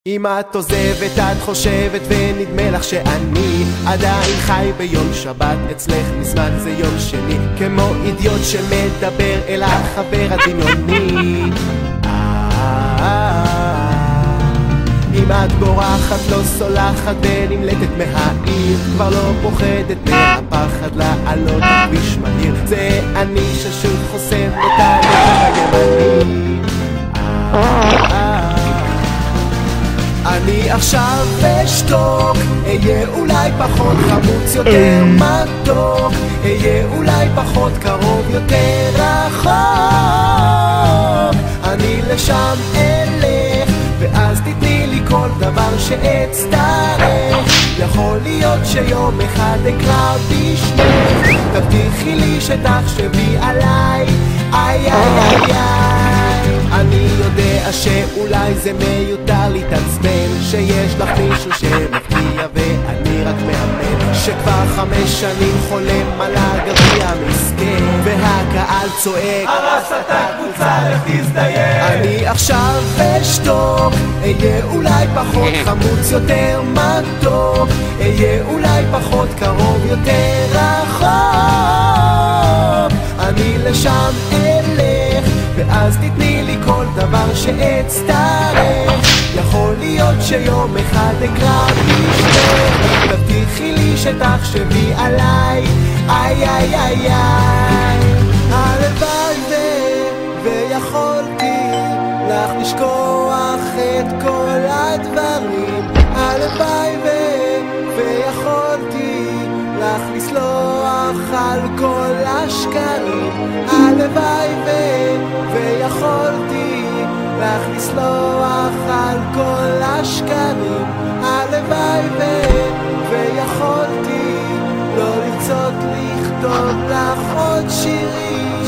אם את עוזבת את חושבת ונדמה לך שאני עדיין חי ביום שבת, אצלך מזמן זה יום שני, כמו אידיוט שמדבר אל החבר הדמיוני. אם את בורחת לא סולחת ונמלטת מהעיר, כבר לא פוחדת מהפחד לעלות בכביש מהיר, זה אני ששוב חוסם את הנגד הימני. אני עכשיו אשתוק, אהיה אולי פחות חמוץ יותר מתוק, אהיה אולי פחות קרוב יותר רחוק, אני לשם אלך ואז תתני לי כל דבר שאצטרך. יכול להיות שיום אחד אקרא בשמך, תבטיחי לי שתחשבי עליי, איי איי איי איי. אני יודע שאולי זה מיותר להתעצבן, שיש לך מישהו שמפתיע ואני רק מאמן, שכבר 5 שנים חולם על הגביע מסכן, והקהל צועק הרס את הקבוצה לך תזדיין. אני עכשיו אשתוק, אהיה אולי פחות חמוץ יותר מתוק, אהיה אולי פחות קרוב יותר רחוק, אני לשם אלך ואז תתני לי כל דבר שאצטרך. יכול להיות שיום אחד אקרא בשמך, תבטיחי לי שתחשבי עליי, איי איי איי איי. הלוואי ויכולתי לך לשכוח את כל הדברים, הלוואי ויכולתי לך לסלוח על כל השקרים, הלוואי ויכולתי לך לסלוח על כל השקרים, הלוואי ויכולתי לא לרצות לכתוב לך עוד שירים.